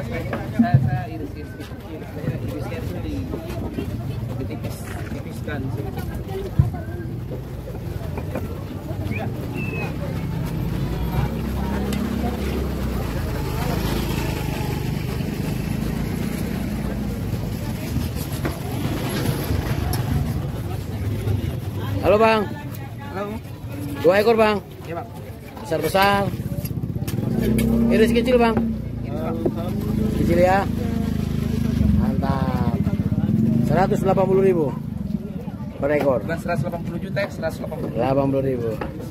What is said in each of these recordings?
Saya irisnya itu tipiskan. Halo Bang. Halo. 2 ekor Bang. Iya Bang. Besar-besar. Iris kecil Bang. Kecil ya. Mantap. 180.000 per ekor. Bukan 180 juta ya, 180. 80.000.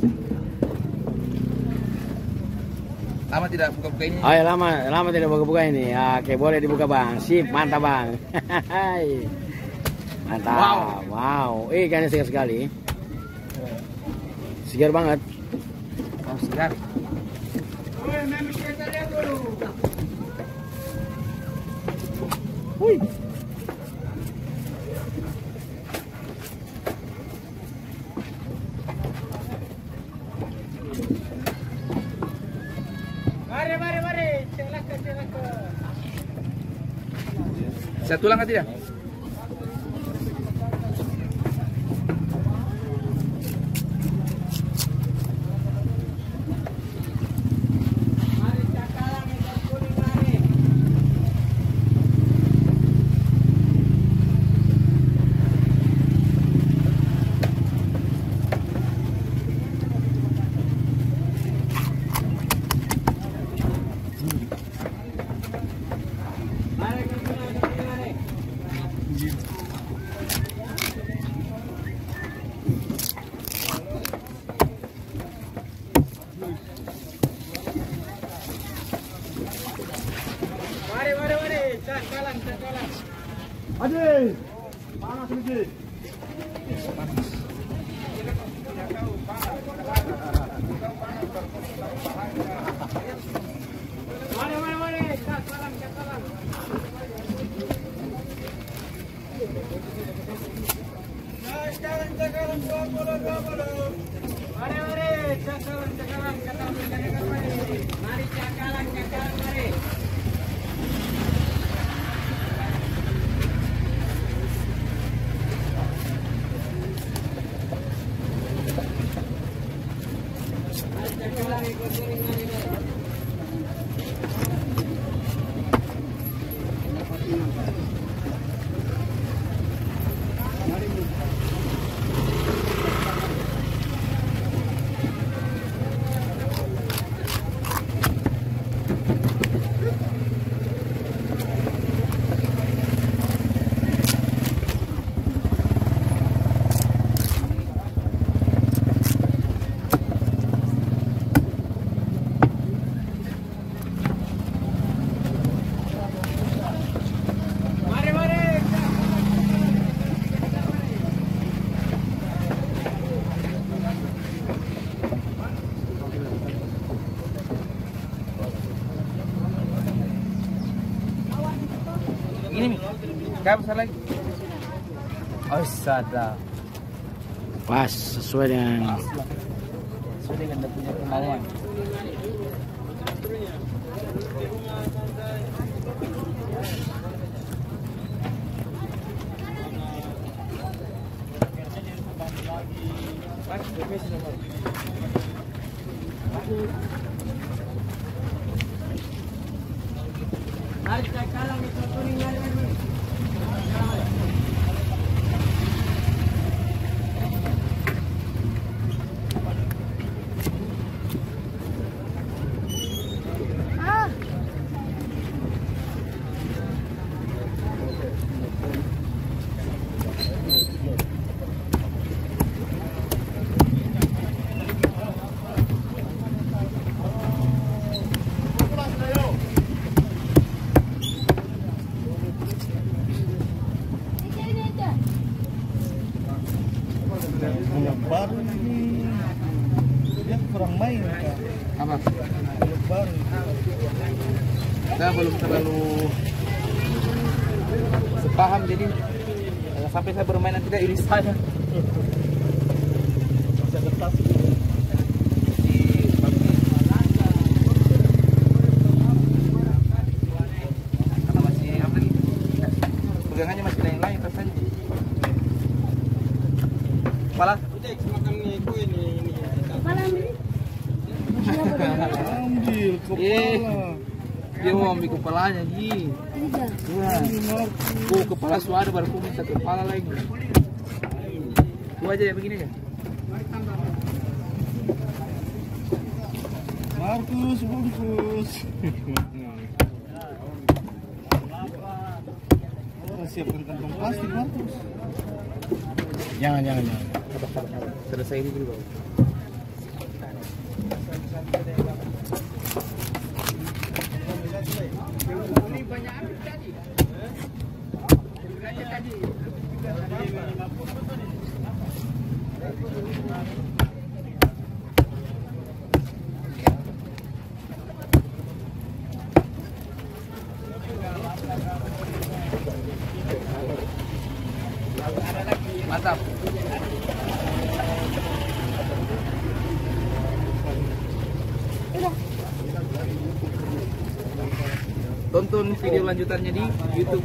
Lama tidak buka-buka ini. Oh ya, lama tidak buka-buka ini. Ya, oke, boleh dibuka Bang. Sip, mantap Bang. Mantap. Wow. Ikannya segar sekali. Segar banget. Oh, segar. Wih. Mari. Celaka. Saya tulang nggak tidak? Mari. Cakalang. Ade, panas sedikit. Mari. Cakalang. Cakalang, 20. Mari. Cakalang. Mari cakalang, mari. Ini nih. Kayak besar lagi. Oh, sadar. Pas sesuai dengan Dia punya kemauan. Mari cakalang, kuning. Baru ini dia kurang main Kak. Apa? Baru Saya belum terlalu sepaham, jadi sampai saya bermain nanti tidak iris saya. bisa kertas. pegangannya masih lain-lain rasanya. Kepala? Ambil kepala. Dia mau ambil kepalanya, Ji. Ya. Oh, kepala suara baru aku minta kepala lagi. Itu aja ya, begini aja. Markus, bungkus. Siapkan kantong plastik, Markus. Jangan. Selesai ini dulu. Mantap. Tonton video lanjutannya di YouTube.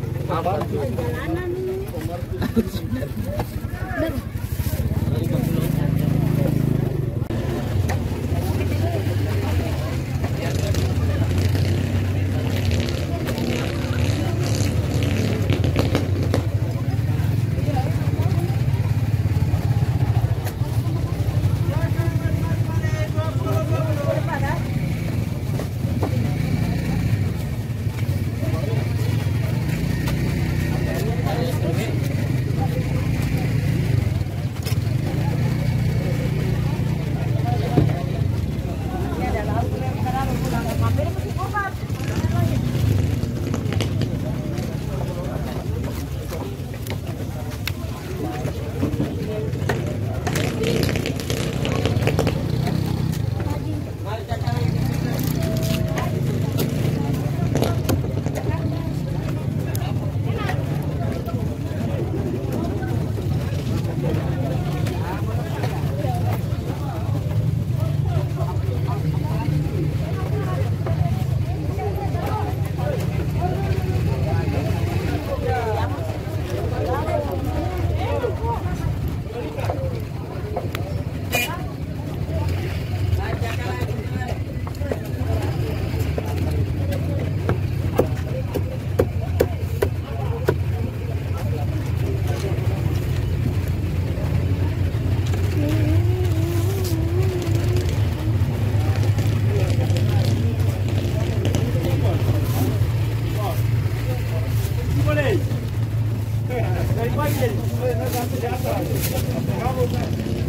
Dari pagi.